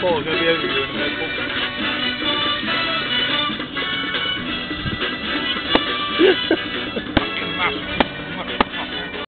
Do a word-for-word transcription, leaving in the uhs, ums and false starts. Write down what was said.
Paul's going to be over you in a minute.